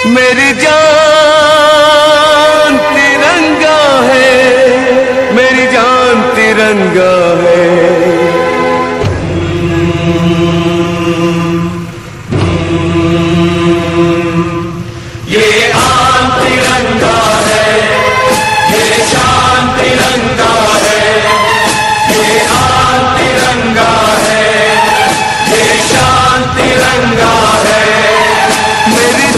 मेरी जान तिरंगा है, मेरी जान तिरंगा है। ये आन तिरंगा है, ये शान तिरंगा है, ये आन तिरंगा है, ये शान तिरंगा है। मेरी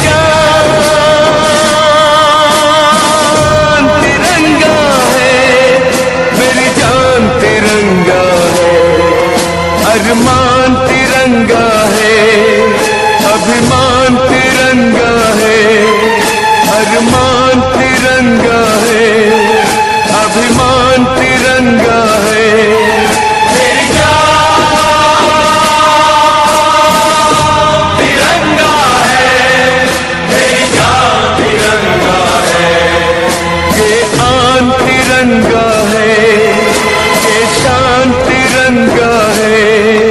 जान तिरंगा है, मेरी जान तिरंगा है। अरमान तिरंगा है, अभिमान तिरंगा है। अरमान तिरंगा है, अभिमान तिरंगा है। मेरी जान तिरंगा है, मेरी जान तिरंगा है। ये आन तिरंगा है, ये शान तिरंगा है।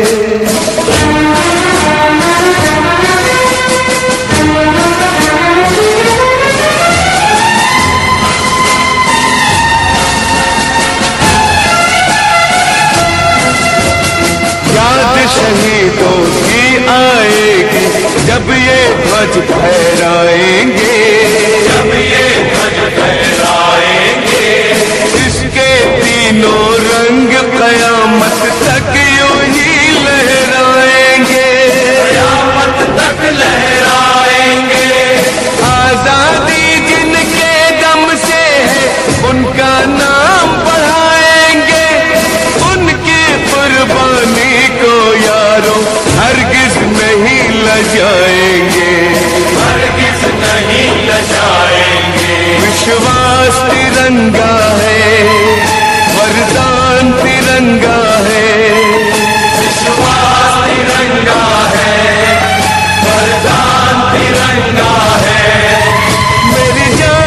शहीदों की आएगी जब ये ध्वज फहराएंगे, जब ये ध्वज फहराएंगे। इसके तीनों रंग कयामत तक यूं ही लहराएंगे, कयामत तक लहराएंगे। आजादी जिनके दम से है उनका नाम बढ़ाएंगे, उनकी कुर्बानी को यारों हरगिज नहीं लजाएंगे, हरगिज नहीं लजाएंगे। विश्वास तिरंगा है, वरदान तिरंगा है। विश्वास तिरंगा है, वरदान तिरंगा है। मेरी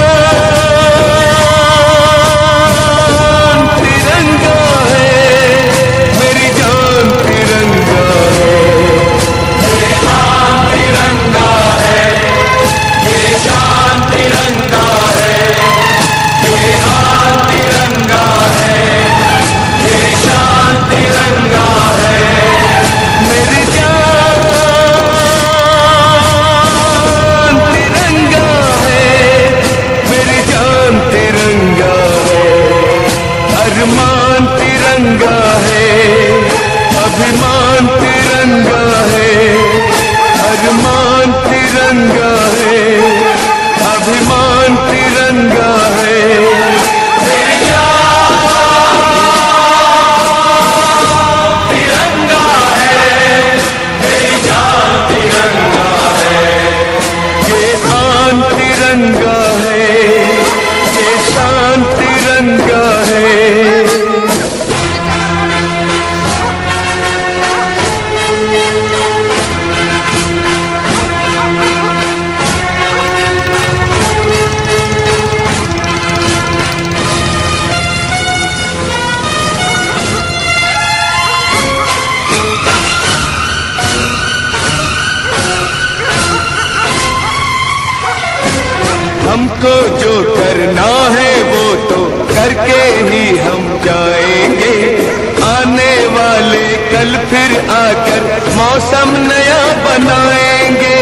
जान तिरंगा है, मेरी जान तिरंगा है। ये आन तिरंगा है, ये शान तिरंगा है। ये आन तिरंगा है, ये शान तिरंगा है। मेरी जान तिरंगा है, मेरी जान तिरंगा है। अरमान तिरंगा है, अभिमान तिरंगा है। अरमान तिरंगा है, अभिमान तिरंगा है। मेरी जान तिरंगा है, मेरी जान तिरंगा है। ये आन तिरंगा है, ये शान तिरंगा है। हमको जो करना है वो तो करके ही हम जाएंगे। आने वाले कल फिर आकर मौसम नया बनाएंगे।